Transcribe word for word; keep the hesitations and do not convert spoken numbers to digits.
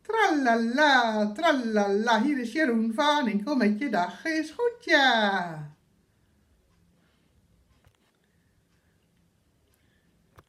Tralala, tralala, hier is Jeroen van Inkel met je dag is goed, ja.